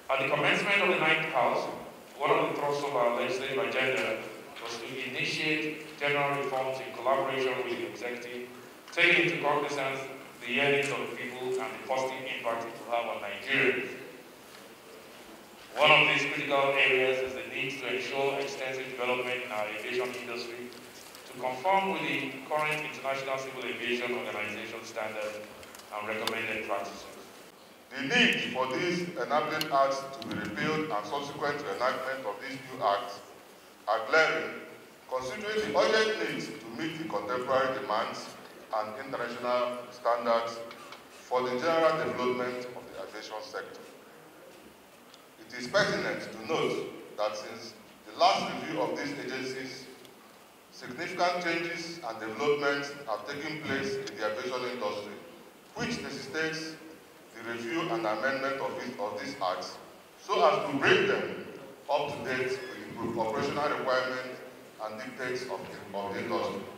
At the commencement of the Ninth House, one of the thrusts of our legislative agenda was to initiate general reforms in collaboration with the executive, taking into cognizance the yearnings of the people and the positive impact it will have on Nigeria. One of these critical areas is the need to ensure extensive development in our aviation industry to conform with the current International Civil Aviation Organization standards and recommended practices. The need for these enabling acts to be repealed and subsequent to enactment of these new acts are glaring, considering the urgent need to meet the contemporary demands and international standards for the general development of the aviation sector. It is pertinent to note that since the last review of these agencies, significant changes and developments have taken place in the aviation industry, which necessitates the review and amendment of these acts so as to bring them up to date with the operational requirements and dictates of the industry.